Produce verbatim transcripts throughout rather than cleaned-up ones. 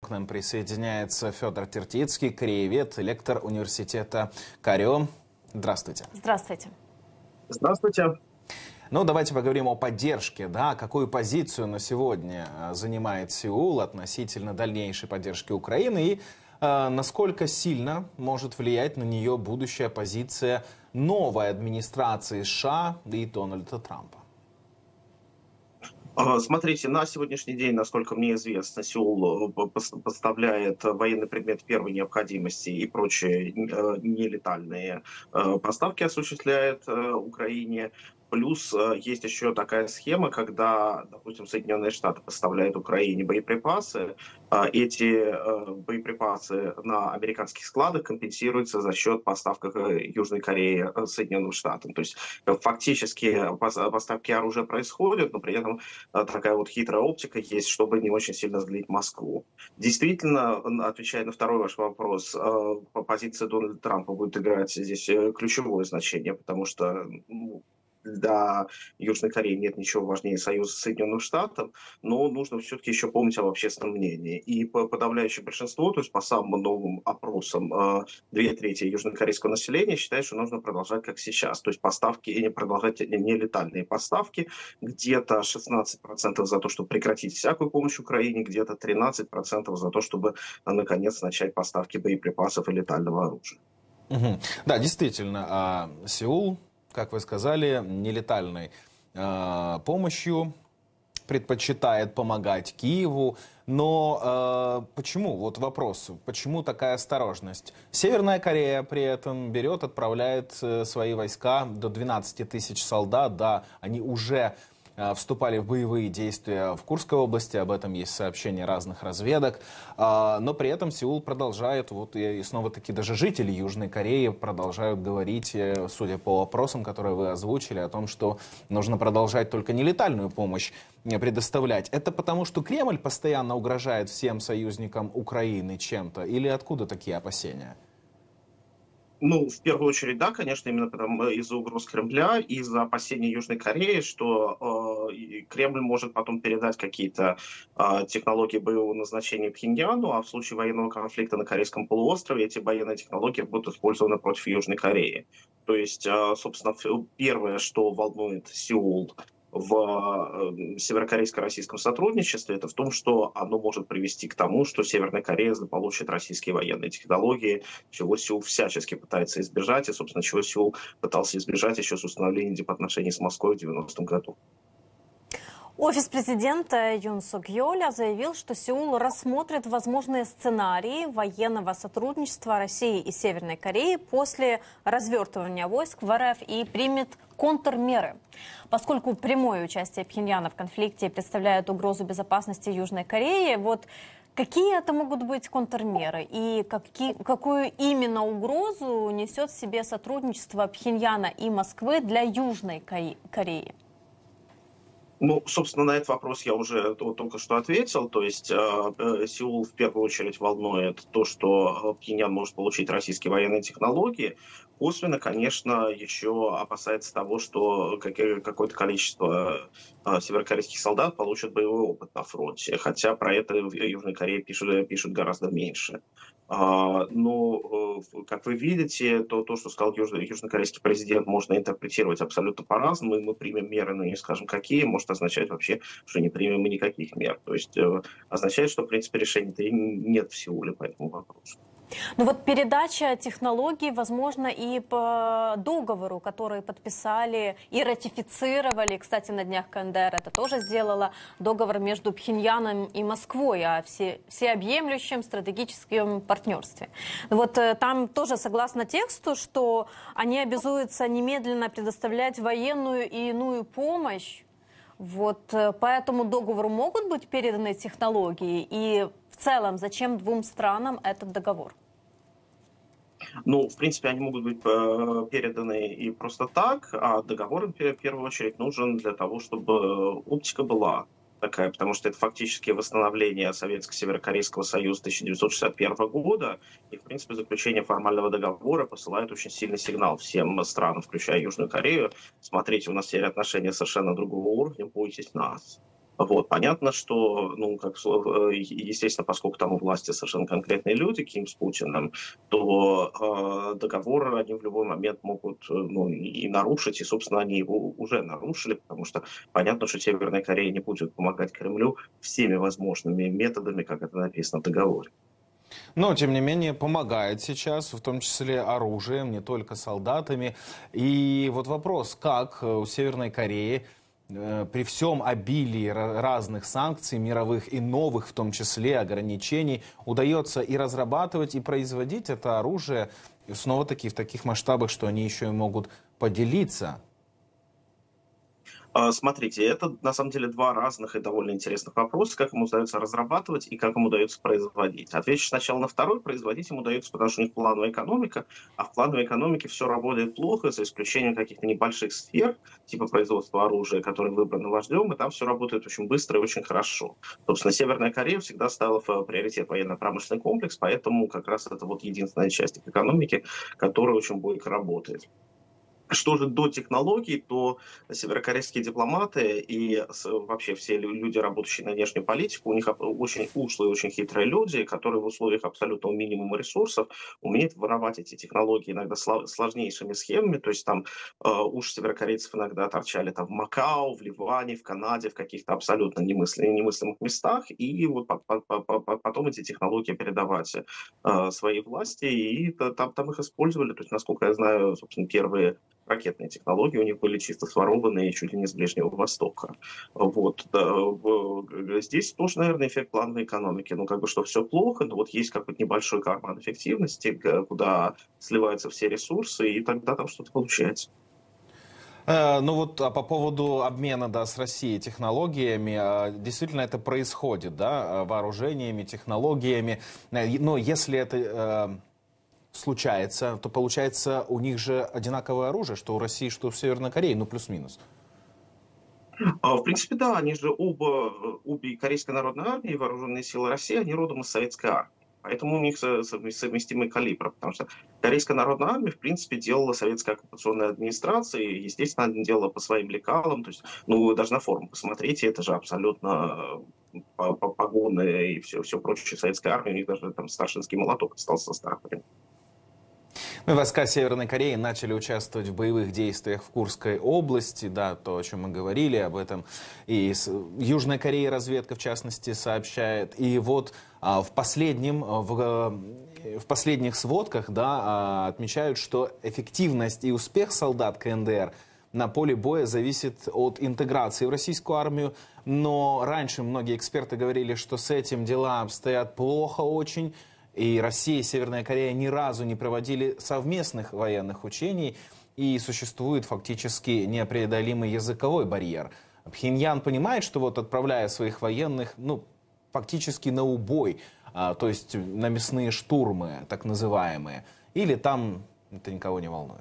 к нам присоединяется Федор Тертицкий, кореевед, лектор университета КАРИО. Здравствуйте. Здравствуйте. Здравствуйте. Ну, давайте поговорим о поддержке. Да? Какую позицию на сегодня занимает Сеул относительно дальнейшей поддержки Украины и э, насколько сильно может влиять на нее будущая позиция новой администрации США и Дональда Трампа? Смотрите, на сегодняшний день, насколько мне известно, Сеул поставляет военный предмет первой необходимости и прочие нелетальные поставки осуществляет Украине. Плюс есть еще такая схема, когда, допустим, Соединенные Штаты поставляют Украине боеприпасы, эти боеприпасы на американских складах компенсируются за счет поставок Южной Кореи Соединенным Штатам. То есть фактически поставки оружия происходят, но при этом такая вот хитрая оптика есть, чтобы не очень сильно злить Москву. Действительно, отвечая на второй ваш вопрос, позиция Дональда Трампа будет играть здесь ключевое значение, потому что для Южной Кореи нет ничего важнее союза с Соединенным Штатом, но нужно все-таки еще помнить об общественном мнении. И по подавляющее большинство, то есть по самым новым опросам, две трети южнокорейского населения считают, что нужно продолжать как сейчас. То есть поставки, и не продолжать нелетальные поставки. Где-то шестнадцать процентов за то, чтобы прекратить всякую помощь Украине, где-то тринадцать процентов за то, чтобы наконец начать поставки боеприпасов и летального оружия. Угу. Да, действительно, Сеул, как вы сказали, нелетальной э, помощью предпочитает помогать Киеву. Но э, почему? Вот вопрос. Почему такая осторожность? Северная Корея при этом берет, отправляет э, свои войска до двенадцати тысяч солдат. Да, они уже э, вступали в боевые действия в Курской области. Об этом есть сообщения разных разведок. Э, но при этом Сеул продолжает, вот и, и снова-таки даже жители Южной Кореи продолжают говорить, э, судя по вопросам, которые вы озвучили, о том, что нужно продолжать только нелетальную помощь предоставлять. Это потому, что Кремль постоянно угрожает всем союзникам Украины чем-то? Или откуда такие опасения? Ну, в первую очередь, да, конечно, именно потому, из-за угроз Кремля, из-за опасений Южной Кореи, что э, Кремль может потом передать какие-то э, технологии боевого назначения Пхеньяну, а в случае военного конфликта на Корейском полуострове эти военные технологии будут использованы против Южной Кореи. То есть, э, собственно, первое, что волнует Сеул в северокорейско-российском сотрудничестве, это в том, что оно может привести к тому, что Северная Корея заполучит российские военные технологии, чего Сеул всячески пытается избежать, и, собственно, чего Сеул пытался избежать еще с установлением дипотношений с Москвой в девяностом году. Офис президента Юн Сук Йоля заявил, что Сеул рассмотрит возможные сценарии военного сотрудничества России и Северной Кореи после развертывания войск в РФ и примет контрмеры. Поскольку прямое участие Пхеньяна в конфликте представляет угрозу безопасности Южной Кореи, вот какие это могут быть контрмеры и какие, какую именно угрозу несет в себе сотрудничество Пхеньяна и Москвы для Южной Кореи? Ну, собственно, на этот вопрос я уже только что ответил. То есть э, Сеул в первую очередь волнует то, что Пхеньян может получить российские военные технологии. Косвенно, конечно, еще опасается того, что какое-то количество э, северокорейских солдат получат боевой опыт на фронте. Хотя про это в Южной Корее пишут, пишут гораздо меньше. Uh, но, uh, как вы видите, то, то что сказал южно- южнокорейский президент, можно интерпретировать абсолютно по-разному, и мы примем меры, но не скажем какие, может означать вообще, что не примем мы никаких мер. То есть uh, означает, что, в принципе, решений нет в Сеуле по этому вопросу. Ну вот передача технологий, возможно, и по договору, который подписали и ратифицировали, кстати, на днях КНДР это тоже сделала, договор между Пхеньяном и Москвой о все, всеобъемлющем стратегическом партнерстве. Вот там тоже согласно тексту, что они обязуются немедленно предоставлять военную и иную помощь. Вот по этому договору могут быть переданы технологии, и в целом зачем двум странам этот договор? Ну, в принципе, они могут быть э, переданы и просто так, а договор в первую очередь нужен для того, чтобы оптика была такая, потому что это фактически восстановление Советско-Северокорейского союза тысяча девятьсот шестьдесят первого года, и, в принципе, заключение формального договора посылает очень сильный сигнал всем странам, включая Южную Корею. Смотрите, у нас теперь отношения совершенно другого уровня, бойтесь нас. Вот. Понятно, что, ну, как, естественно, поскольку там у власти совершенно конкретные люди, Ким с Путиным, то э, договор они в любой момент могут, ну, и нарушить, и, собственно, они его уже нарушили, потому что понятно, что Северная Корея не будет помогать Кремлю всеми возможными методами, как это написано в договоре. Но, тем не менее, помогает сейчас, в том числе оружием, не только солдатами. И вот вопрос, как у Северной Кореи э, при всем обилии разных санкций, мировых и новых, в том числе ограничений, удается и разрабатывать, и производить это оружие, снова-таки в таких масштабах, что они еще и могут поделиться. Смотрите, это на самом деле два разных и довольно интересных вопроса, как ему удается разрабатывать и как ему удается производить. Отвечу сначала на второй, производить ему удается, потому что у них плановая экономика, а в плановой экономике все работает плохо, за исключением каких-то небольших сфер, типа производства оружия, которые выбраны вождем, и там все работает очень быстро и очень хорошо. Собственно, Северная Корея всегда ставила в приоритет военно-промышленный комплекс, поэтому как раз это вот единственная часть их экономики, которая очень бойко работает. Что же до технологий, то северокорейские дипломаты и вообще все люди, работающие на внешнюю политику, у них очень ушлые, очень хитрые люди, которые в условиях абсолютного минимума ресурсов умеют воровать эти технологии иногда сложнейшими схемами. То есть там э, уши северокорейцев иногда торчали там в Макао, в Ливане, в Канаде, в каких-то абсолютно немыслимых, немыслимых местах. И вот потом эти технологии передавать э, своей власти, и там, там их использовали. То есть, насколько я знаю, собственно, первые ракетные технологии у них были чисто сворованные чуть ли не с Ближнего Востока. Вот. Здесь тоже, наверное, эффект плановой экономики. Ну, как бы, что все плохо, но вот есть какой-то небольшой карман эффективности, куда сливаются все ресурсы, и тогда там что-то получается. Ну вот, а по поводу обмена, да, с Россией технологиями, действительно это происходит, да, вооружениями, технологиями. Но если это случается, то получается у них же одинаковое оружие, что у России, что у Северной Кореи, ну плюс-минус. В принципе, да, они же оба, обе Корейская народная армия и вооруженные силы России, они родом из советской армии. Поэтому у них совместимый калибр, потому что Корейская народная армия, в принципе, делала советская оккупационная администрация, и, естественно, она делала по своим лекалам. То есть, ну, вы даже на форум посмотрите, это же абсолютно погоны и все, все прочее советской армии. У них даже там старшинский молоток остался со старых времен. Ну, войска Северной Кореи начали участвовать в боевых действиях в Курской области, да, то, о чем мы говорили, об этом и Южная Корея, разведка, в частности, сообщает. И вот а, в, последнем, в, в последних сводках, да, а, отмечают, что эффективность и успех солдат КНДР на поле боя зависит от интеграции в российскую армию. Но раньше многие эксперты говорили, что с этим дела обстоят плохо очень. И Россия и Северная Корея ни разу не проводили совместных военных учений, и существует фактически непреодолимый языковой барьер. Пхеньян понимает, что вот отправляя своих военных, ну, фактически на убой, а, то есть на мясные штурмы, так называемые, или там это никого не волнует?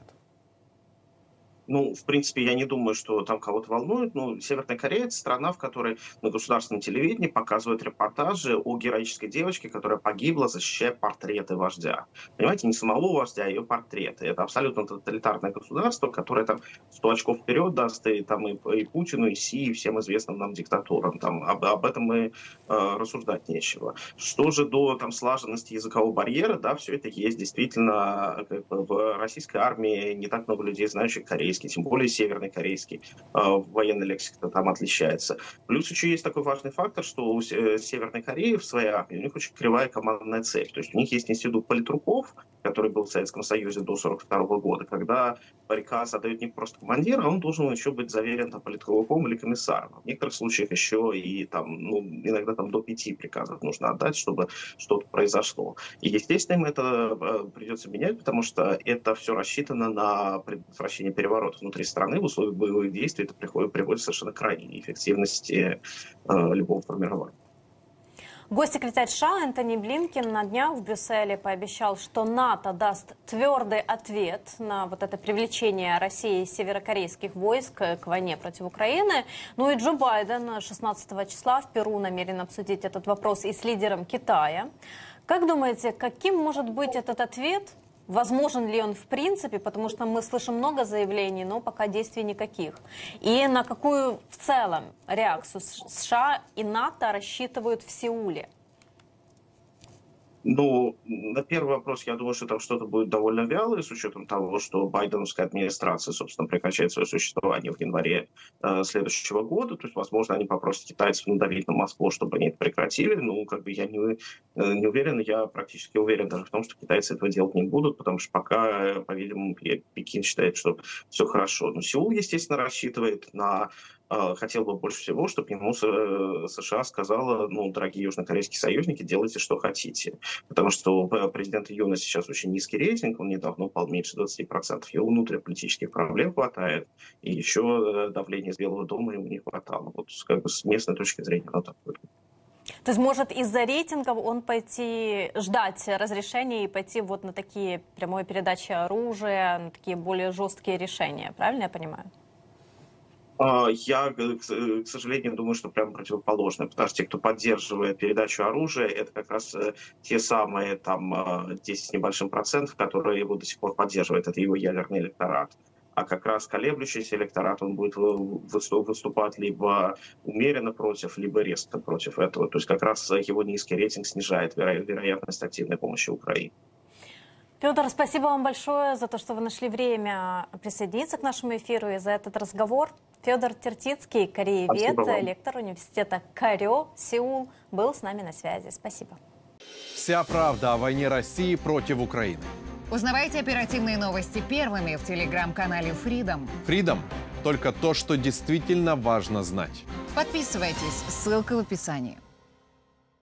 Ну, в принципе, я не думаю, что там кого-то волнует. Но Северная Корея – это страна, в которой на государственном телевидении показывают репортажи о героической девочке, которая погибла, защищая портреты вождя. Понимаете, не самого вождя, а ее портреты. Это абсолютно тоталитарное государство, которое там сто очков вперед даст и, там, и, и Путину, и Си, и всем известным нам диктатурам. Там, об, об этом мы э, рассуждать нечего. Что же до там, слаженности языкового барьера, да, все это есть действительно. Как бы, в российской армии не так много людей, знающих корейский, тем более севернокорейский, военная лексика там отличается. Плюс еще есть такой важный фактор, что у Северной Кореи в своей армии у них очень кривая командная цепь. То есть у них есть институт политруков, который был в Советском Союзе до сорок второго года, когда приказ отдает не просто командир, а он должен еще быть заверен там, политруком или комиссаром. В некоторых случаях еще и там, ну, иногда там до пяти приказов нужно отдать, чтобы что-то произошло. И, естественно, им это придется менять, потому что это все рассчитано на предотвращение переворота внутри страны в условиях боевых действий. Это приходит, приводит совершенно к крайней эффективности э, любого формирования. Госсекретарь США Энтони Блинкен на днях в Брюсселе пообещал, что НАТО даст твердый ответ на вот это привлечение России северокорейских войск к войне против Украины. Ну и Джо Байден шестнадцатого числа в Перу намерен обсудить этот вопрос и с лидером Китая. Как думаете, каким может быть этот ответ возможен ли он в принципе, потому что мы слышим много заявлений, но пока действий никаких. И на какую в целом реакцию США и НАТО рассчитывают в Сеуле? Ну, на первый вопрос, я думаю, что там что-то будет довольно вялое, с учетом того, что байденовская администрация, собственно, прекращает свое существование в январе э, следующего года. То есть, возможно, они попросят китайцев надавить на Москву, чтобы они это прекратили. Ну, как бы я не, э, не уверен, я практически уверен даже в том, что китайцы этого делать не будут, потому что пока, по-видимому, Пекин считает, что все хорошо. Но Сеул, естественно, рассчитывает на... хотел бы больше всего, чтобы ему США сказала: ну, дорогие южнокорейские союзники, делайте, что хотите. Потому что у президента Юна сейчас очень низкий рейтинг, он недавно упал меньше двадцати процентов, его внутриполитических проблем хватает, и еще давления из Белого дома ему не хватало. Вот как бы с местной точки зрения оно так выглядит. То есть может из-за рейтингов он пойти ждать разрешения и пойти вот на такие прямой передачи оружия, на такие более жесткие решения, правильно я понимаю? Я, к сожалению, думаю, что прямо противоположное, потому что те, кто поддерживает передачу оружия, это как раз те самые там десять с небольшим процентов, которые его до сих пор поддерживают, это его ядерный электорат. А как раз колеблющийся электорат, он будет выступать либо умеренно против, либо резко против этого. То есть как раз его низкий рейтинг снижает веро- вероятность активной помощи Украине. Федор, спасибо вам большое за то, что вы нашли время присоединиться к нашему эфиру и за этот разговор. Федор Тертицкий, кореевед, лектор университета Корё, Сеул, был с нами на связи. Спасибо. Вся правда о войне России против Украины. Узнавайте оперативные новости первыми в телеграм-канале Freedom. Freedom – только то, что действительно важно знать. Подписывайтесь, ссылка в описании.